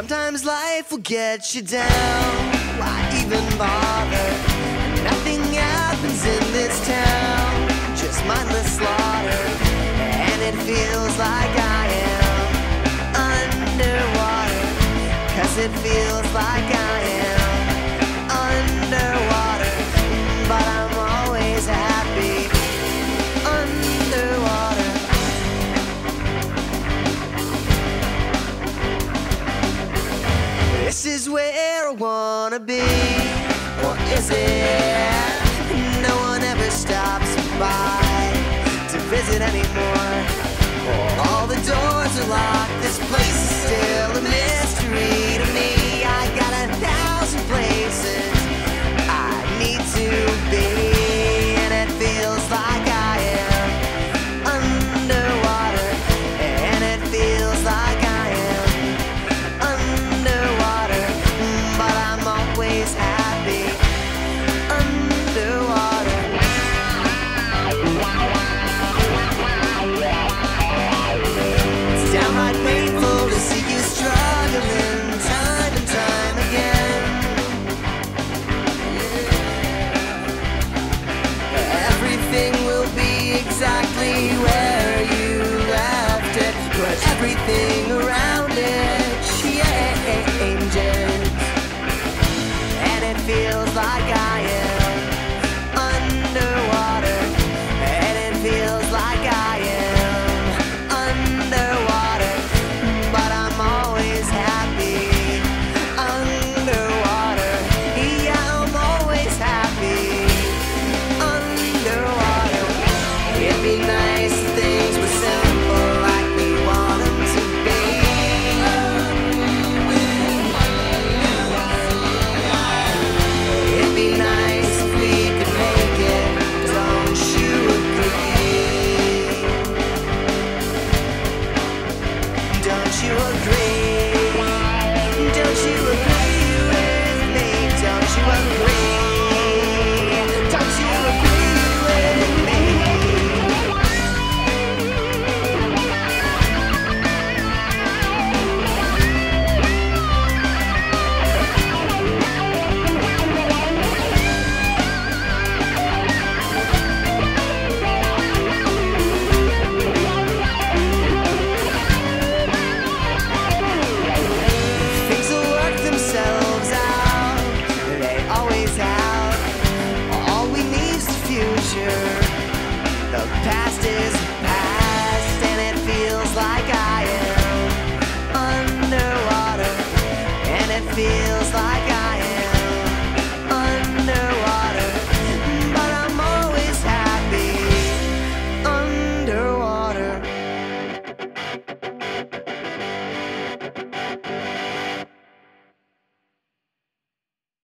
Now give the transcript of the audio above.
Sometimes life will get you down. Why even bother? Nothing happens in this town, just mindless slaughter. And it feels like I am underwater, 'cause it feels like I am underwater. But I'm always happy underwater. This is where I wanna be, or is it? No one ever stops by to visit anymore. All the doors are locked, this place is still a mystery to me. I got 1,000 places I need to be, and it feels like I am underwater, and it feels like I am underwater, but I'm always happy underwater. It's downright painful to see you struggling time and time again. Everything will be exactly where you left it, but everything around it changes. And it feels like I am underwater, and it feels like I am underwater, but I'm always happy underwater. Yeah, I'm always happy underwater. It'd be nice if things were simple like we want them to be. It'd be nice if we could make it, don't you agree? Don't you agree? Don't you agree with me? Don't you agree? Don't you agree with me? Things will work themselves out, they always have. All we need is the future, the past